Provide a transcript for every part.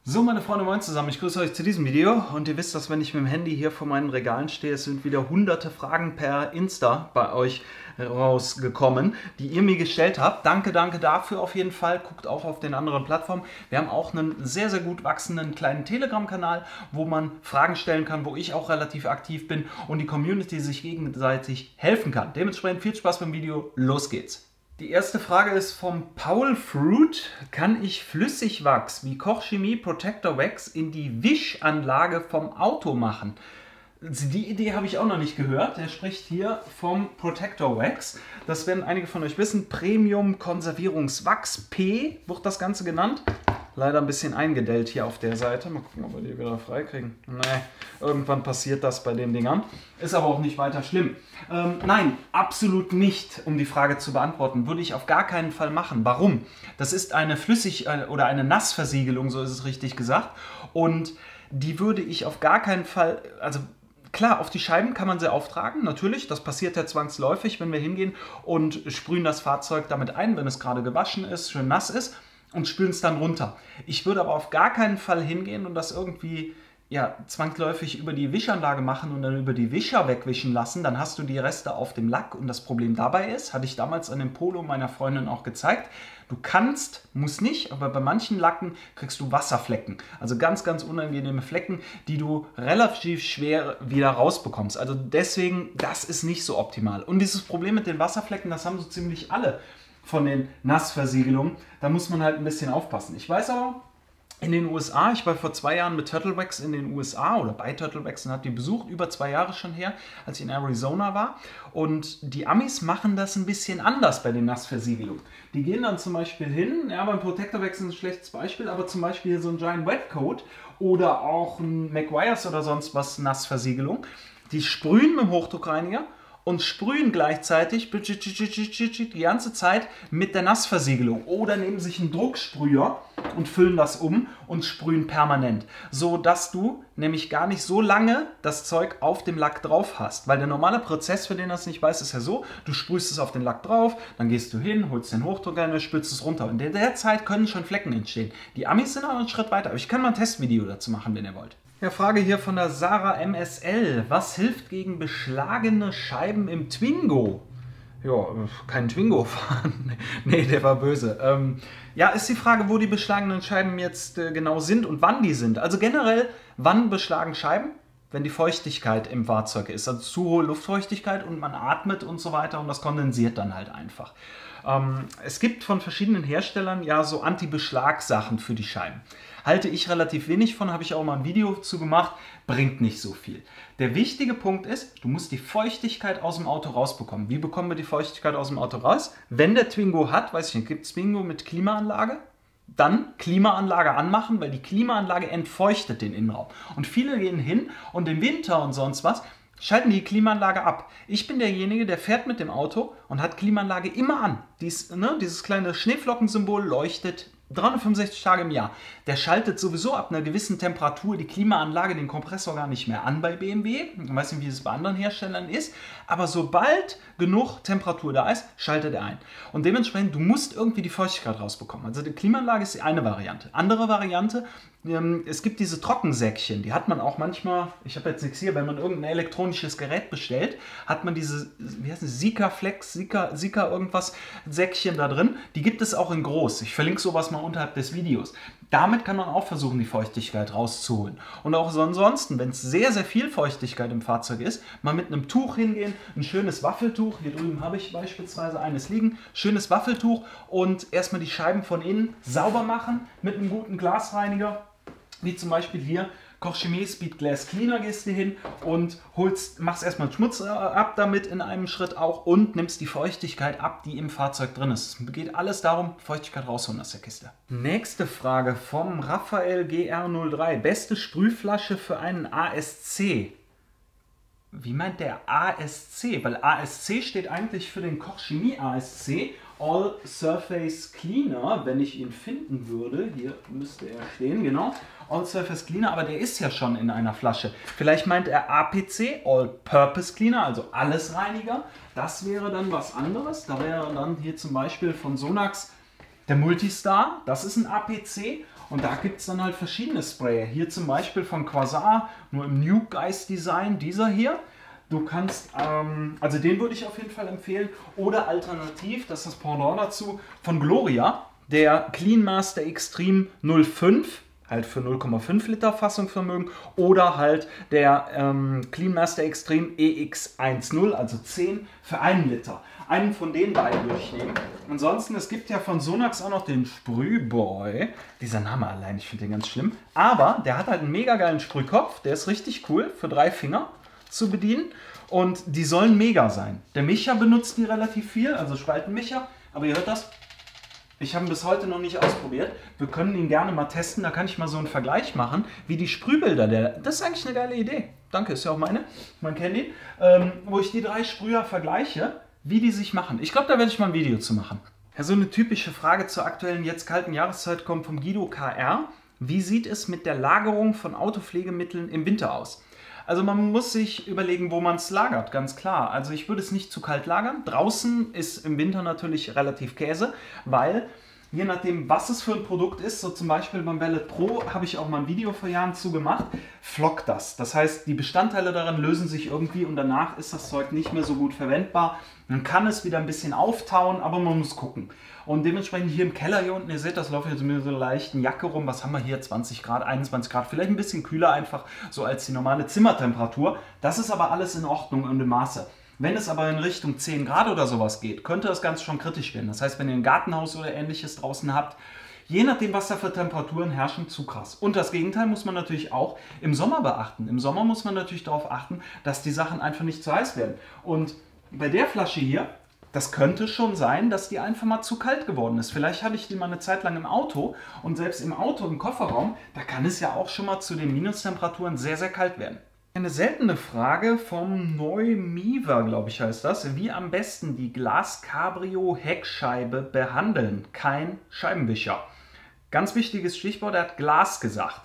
So, meine Freunde, moin zusammen, ich grüße euch zu diesem Video und ihr wisst, dass wenn ich mit dem Handy hier vor meinen Regalen stehe, es sind wieder hunderte Fragen per Insta bei euch rausgekommen, die ihr mir gestellt habt. Danke dafür auf jeden Fall, guckt auch auf den anderen Plattformen. Wir haben auch einen sehr, sehr gut wachsenden kleinen Telegram-Kanal, wo man Fragen stellen kann, wo ich auch relativ aktiv bin und die Community sich gegenseitig helfen kann. Dementsprechend viel Spaß beim Video, los geht's! Die erste Frage ist vom Paul Fruit. Kann ich Flüssigwachs wie Kochchemie Protector Wax in die Wischanlage vom Auto machen? Die Idee habe ich auch noch nicht gehört. Der spricht hier vom Protector Wax. Das werden einige von euch wissen. Premium Konservierungswachs P wird das Ganze genannt. Leider ein bisschen eingedellt hier auf der Seite. Mal gucken, ob wir die wieder freikriegen. Nee, irgendwann passiert das bei den Dingern. Ist aber auch nicht weiter schlimm. Nein, absolut nicht, um die Frage zu beantworten. Würde ich auf gar keinen Fall machen. Warum? Das ist eine oder eine Nassversiegelung, so ist es richtig gesagt. Und die würde ich auf gar keinen Fall, also klar, auf die Scheiben kann man sie auftragen, natürlich, das passiert ja zwangsläufig, wenn wir hingehen und sprühen das Fahrzeug damit ein, wenn es gerade gewaschen ist, schön nass ist, und spülen es dann runter. Ich würde aber auf gar keinen Fall hingehen und das irgendwie zwangsläufig über die Wischanlage machen und dann über die Wischer wegwischen lassen. Dann hast du die Reste auf dem Lack und das Problem dabei ist, hatte ich damals an dem Polo meiner Freundin auch gezeigt, du kannst, muss nicht, aber bei manchen Lacken kriegst du Wasserflecken. Also ganz, ganz unangenehme Flecken, die du relativ schwer wieder rausbekommst. Also deswegen, das ist nicht so optimal. Und dieses Problem mit den Wasserflecken, das haben so ziemlich alle von den Nassversiegelungen. Da muss man halt ein bisschen aufpassen. Ich weiß aber, in den USA, ich war vor 2 Jahren mit Turtle Wax in den USA oder bei Turtle Wax und habe die besucht, über 2 Jahre schon her, als ich in Arizona war. Und die Amis machen das ein bisschen anders bei den Nassversiegelungen. Die gehen dann zum Beispiel hin, ja, beim Protector Wax ist ein schlechtes Beispiel, aber zum Beispiel hier so ein Giant Wet Coat oder auch ein McGuire's oder sonst was Nassversiegelung. Die sprühen mit dem Hochdruckreiniger und sprühen gleichzeitig die ganze Zeit mit der Nassversiegelung oder nehmen sich einen Drucksprüher und füllen das um und sprühen permanent, so dass du nämlich gar nicht so lange das Zeug auf dem Lack drauf hast, weil der normale Prozess, für den das nicht weiß, ist ja so, du sprühst es auf den Lack drauf, dann gehst du hin, holst den Hochdrucker und spülst es runter und in der Zeit können schon Flecken entstehen. Die Amis sind aber einen Schritt weiter, aber ich kann mal ein Testvideo dazu machen, wenn ihr wollt. Ja, Frage hier von der Sarah MSL. Was hilft gegen beschlagene Scheiben im Twingo? Ja, kein Twingo fahren. Nee, der war böse. Ja, ist die Frage, wo die beschlagenen Scheiben jetzt genau sind und wann die sind. Also generell, wann beschlagen Scheiben? Wenn die Feuchtigkeit im Fahrzeug ist, also zu hohe Luftfeuchtigkeit und man atmet und so weiter und das kondensiert dann halt einfach. Es gibt von verschiedenen Herstellern ja so Anti-Beschlag-Sachen für die Scheiben. Halte ich relativ wenig von, habe ich auch mal ein Video zu gemacht, bringt nicht so viel. Der wichtige Punkt ist, du musst die Feuchtigkeit aus dem Auto rausbekommen. Wie bekommen wir die Feuchtigkeit aus dem Auto raus? Wenn der Twingo hat, weiß ich nicht, gibt es Twingo mit Klimaanlage? Dann Klimaanlage anmachen, weil die Klimaanlage entfeuchtet den Innenraum. Und viele gehen hin und im Winter und sonst was schalten die Klimaanlage ab. Ich bin derjenige, der fährt mit dem Auto und hat Klimaanlage immer an. Dieses kleine Schneeflockensymbol leuchtet 365 Tage im Jahr. Der schaltet sowieso ab einer gewissen Temperatur die Klimaanlage, den Kompressor gar nicht mehr an bei BMW. Ich weiß nicht, wie es bei anderen Herstellern ist. Aber sobald genug Temperatur da ist, schaltet er ein. Und dementsprechend, du musst irgendwie die Feuchtigkeit rausbekommen. Also die Klimaanlage ist die eine Variante. Andere Variante, es gibt diese Trockensäckchen, die hat man auch manchmal, ich habe jetzt nichts hier, wenn man irgendein elektronisches Gerät bestellt, hat man diese, wie heißt es, Sika Flex, Sika irgendwas Säckchen da drin. Die gibt es auch in groß. Ich verlinke sowas mal unterhalb des Videos. Damit kann man auch versuchen, die Feuchtigkeit rauszuholen. Und auch ansonsten, wenn es sehr, sehr viel Feuchtigkeit im Fahrzeug ist, mal mit einem Tuch hingehen, ein schönes Waffeltuch, hier drüben habe ich beispielsweise eines liegen, schönes Waffeltuch und erstmal die Scheiben von innen sauber machen mit einem guten Glasreiniger, wie zum Beispiel hier, Kochchemie Speed Glass Cleaner, gehst du hin und machst erstmal Schmutz ab damit in einem Schritt auch und nimmst die Feuchtigkeit ab, die im Fahrzeug drin ist. Es geht alles darum, Feuchtigkeit rausholen aus der Kiste. Nächste Frage vom Raphael GR03. Beste Sprühflasche für einen ASC? Wie meint der ASC? Weil ASC steht eigentlich für den Kochchemie ASC, All Surface Cleaner, wenn ich ihn finden würde. Hier müsste er stehen, genau. All Surface Cleaner, aber der ist ja schon in einer Flasche. Vielleicht meint er APC, All Purpose Cleaner, also Allesreiniger. Das wäre dann was anderes. Da wäre dann hier zum Beispiel von Sonax der Multistar. Das ist ein APC. Und da gibt es dann halt verschiedene Sprayer. Hier zum Beispiel von Quasar, nur im New Guys Design, dieser hier. Du kannst, also den würde ich auf jeden Fall empfehlen. Oder alternativ, das ist das Pendant dazu, von Gloria, der Clean Master Extreme 05. Halt für 0,5 Liter Fassungsvermögen oder halt der Clean Master Extreme EX10, also 10 für 1 Liter. Einen von den beiden würde ich nehmen. Ansonsten, es gibt ja von Sonax auch noch den Sprühboy. Dieser Name allein, ich finde den ganz schlimm. Aber der hat halt einen mega geilen Sprühkopf. Der ist richtig cool für 3 Finger zu bedienen. Und die sollen mega sein. Der Micha benutzt die relativ viel, also Spaltenmicha. Aber ihr hört das. Ich habe ihn bis heute noch nicht ausprobiert. Wir können ihn gerne mal testen. Da kann ich mal so einen Vergleich machen, wie die Sprühbilder. Das ist eigentlich eine geile Idee. Danke, ist ja auch meine. Man kennt die. Wo ich die 3 Sprüher vergleiche, wie die sich machen. Ich glaube, da werde ich mal ein Video zu machen. Ja, so eine typische Frage zur aktuellen, jetzt kalten Jahreszeit kommt vom Guido KR. Wie sieht es mit der Lagerung von Autopflegemitteln im Winter aus? Also man muss sich überlegen, wo man es lagert, ganz klar. Also ich würde es nicht zu kalt lagern. Draußen ist im Winter natürlich relativ Käse, weil je nachdem, was es für ein Produkt ist, so zum Beispiel beim Vellet Pro habe ich auch mal ein Video vor Jahren zu gemacht, flockt das. Das heißt, die Bestandteile daran lösen sich irgendwie und danach ist das Zeug nicht mehr so gut verwendbar. Man kann es wieder ein bisschen auftauen, aber man muss gucken. Und dementsprechend hier im Keller hier unten, ihr seht, das läuft jetzt mit so einer leichten Jacke rum. Was haben wir hier? 20 Grad, 21 Grad, vielleicht ein bisschen kühler einfach, so als die normale Zimmertemperatur. Das ist aber alles in Ordnung und im Maße. Wenn es aber in Richtung 10 Grad oder sowas geht, könnte das Ganze schon kritisch werden. Das heißt, wenn ihr ein Gartenhaus oder ähnliches draußen habt, je nachdem, was da für Temperaturen herrschen, zu krass. Und das Gegenteil muss man natürlich auch im Sommer beachten. Im Sommer muss man natürlich darauf achten, dass die Sachen einfach nicht zu heiß werden. Und bei der Flasche hier, das könnte schon sein, dass die einfach mal zu kalt geworden ist. Vielleicht hatte ich die mal eine Zeit lang im Auto und selbst im Auto, im Kofferraum, da kann es ja auch schon mal zu den Minustemperaturen sehr, sehr kalt werden. Eine seltene Frage vom Neumiva, glaube ich heißt das. Wie am besten die Glas-Cabrio-Heckscheibe behandeln? Kein Scheibenwischer. Ganz wichtiges Stichwort, er hat Glas gesagt.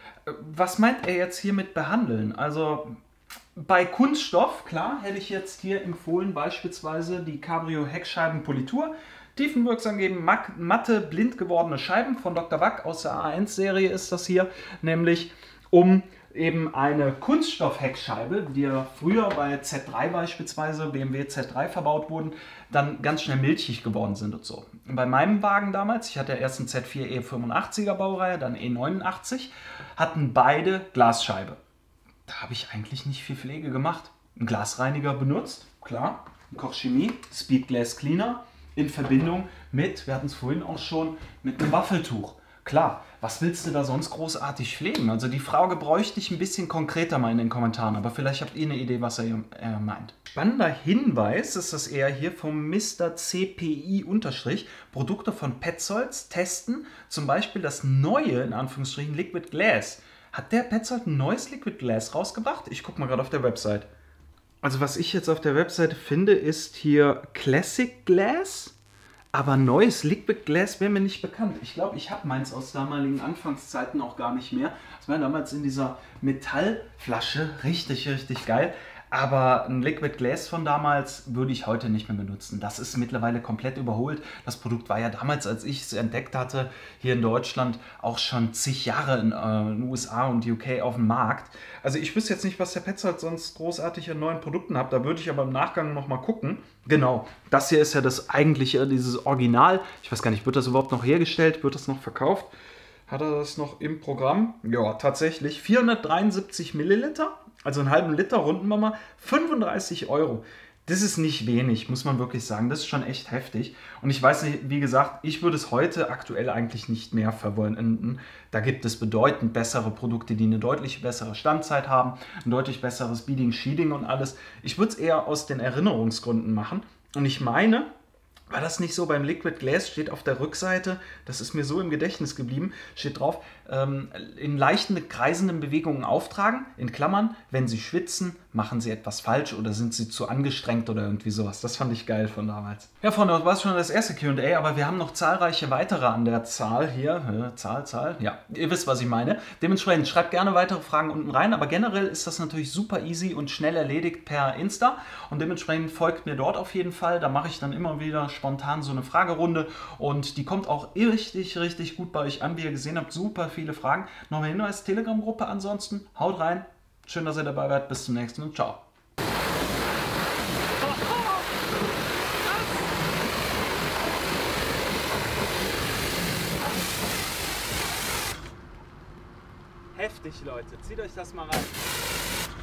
Was meint er jetzt hier mit behandeln? Also bei Kunststoff, klar, hätte ich jetzt hier empfohlen beispielsweise die Cabrio Heckscheibenpolitur. Tiefenwirksam geben, matte, blind gewordene Scheiben von Dr. Wack aus der A1-Serie ist das hier, nämlich um eben eine Kunststoff-Heckscheibe, die ja früher bei Z3 beispielsweise, BMW Z3 verbaut wurden, dann ganz schnell milchig geworden sind und so. Und bei meinem Wagen damals, ich hatte erst einen Z4 E85er Baureihe, dann E89, hatten beide Glasscheibe. Da habe ich eigentlich nicht viel Pflege gemacht. Einen Glasreiniger benutzt, klar, ein Koch Chemie, Speed Glass Cleaner in Verbindung mit, wir hatten es vorhin auch schon, mit einem Waffeltuch. Klar, was willst du da sonst großartig pflegen? Also die Frage bräuchte ich ein bisschen konkreter mal in den Kommentaren, aber vielleicht habt ihr eine Idee, was er meint. Spannender Hinweis ist das eher hier vom Mr. CPI-, Produkte von Petzolds testen, zum Beispiel das neue, in Anführungsstrichen, Liquid Glass. Hat der Petzold ein neues Liquid Glass rausgebracht? Ich gucke mal gerade auf der Website. Also was ich jetzt auf der Website finde, ist hier Classic Glass. Aber neues Liquid Glass wäre mir nicht bekannt. Ich glaube, ich habe meins aus damaligen Anfangszeiten auch gar nicht mehr. Das war damals in dieser Metallflasche. Richtig, richtig geil. Aber ein Liquid Glass von damals würde ich heute nicht mehr benutzen. Das ist mittlerweile komplett überholt. Das Produkt war ja damals, als ich es entdeckt hatte, hier in Deutschland auch schon zig Jahre in den USA und UK auf dem Markt. Also ich wüsste jetzt nicht, was der Petzold sonst großartig an neuen Produkten hat. Da würde ich aber im Nachgang nochmal gucken. Genau, das hier ist ja das eigentliche, dieses Original. Ich weiß gar nicht, wird das überhaupt noch hergestellt? Wird das noch verkauft? Hat er das noch im Programm? Ja, tatsächlich. 473 Milliliter. Also einen halben Liter, runden wir mal, 35 €. Das ist nicht wenig, muss man wirklich sagen. Das ist schon echt heftig. Und ich weiß nicht, wie gesagt, ich würde es heute aktuell eigentlich nicht mehr verwenden. Da gibt es bedeutend bessere Produkte, die eine deutlich bessere Standzeit haben, ein deutlich besseres Beading, Sheathing und alles. Ich würde es eher aus den Erinnerungsgründen machen. Und ich meine, war das nicht so, beim Liquid Glass steht auf der Rückseite, das ist mir so im Gedächtnis geblieben, steht drauf, in leichten kreisenden Bewegungen auftragen, in Klammern, wenn Sie schwitzen, machen sie etwas falsch oder sind sie zu angestrengt oder irgendwie sowas. Das fand ich geil von damals. Ja, Freunde, das war schon das erste Q&A, aber wir haben noch zahlreiche weitere an der Zahl hier. Zahl, ja, ihr wisst, was ich meine. Dementsprechend schreibt gerne weitere Fragen unten rein, aber generell ist das natürlich super easy und schnell erledigt per Insta und dementsprechend folgt mir dort auf jeden Fall. Da mache ich dann immer wieder spontan so eine Fragerunde und die kommt auch richtig, richtig gut bei euch an. Wie ihr gesehen habt, super viele Fragen. Nochmal Hinweis, Telegram-Gruppe ansonsten. Haut rein. Schön, dass ihr dabei wart. Bis zum nächsten und ciao. Heftig, Leute. Zieht euch das mal rein.